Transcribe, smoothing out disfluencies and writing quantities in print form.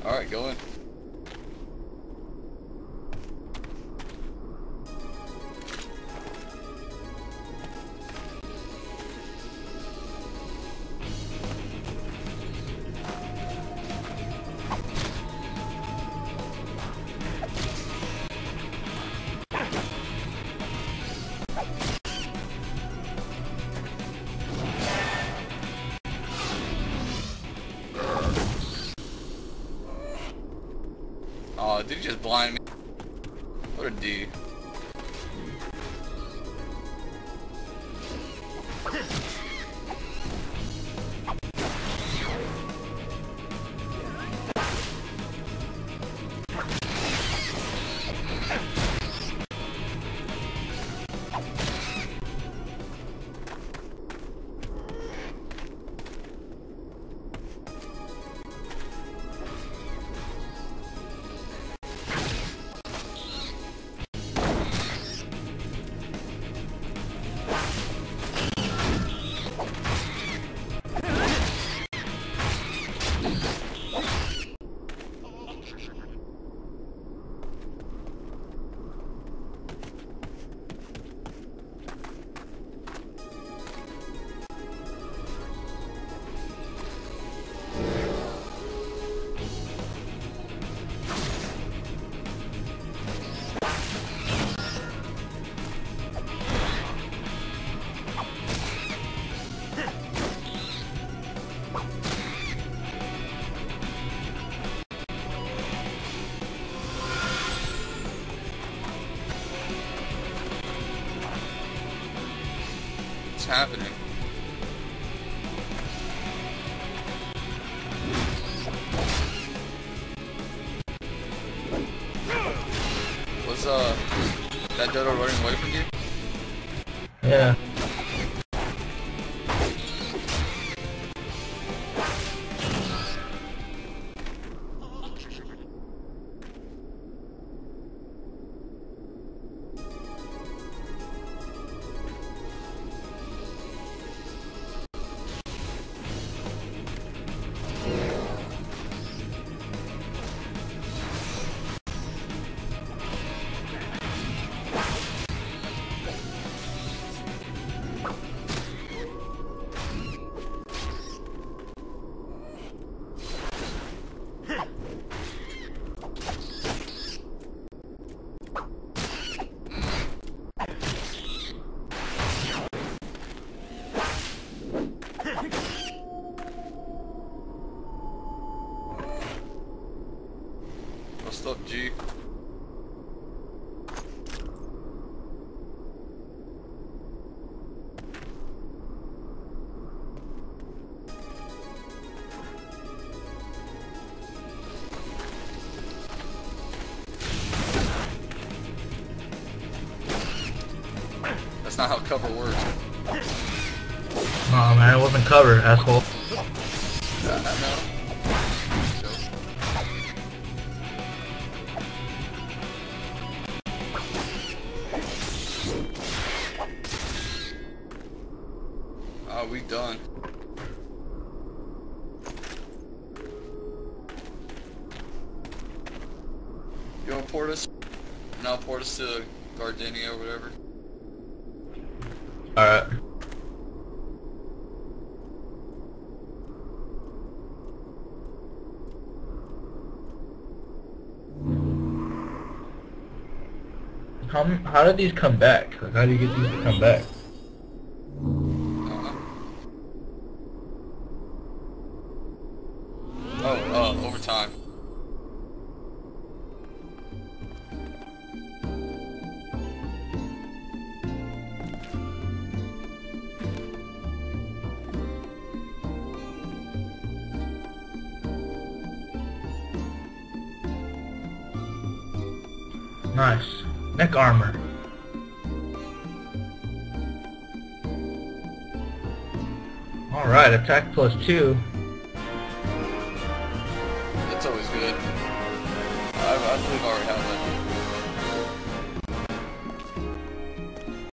Alright, go in. Oh, did he just blind me? What a D. What's happening? Was that Dodo running away from you? Yeah. What's up, G? That's not how cover works. Oh man, it wasn't cover, asshole. I know. We done. You wanna port us? And I'll port us to Gardenia or whatever. Alright. How did these come back? Like, how do you get these to come back? Over time. Nice. Neck armor. Alright, attack +2. That's always good. I believe I already have that.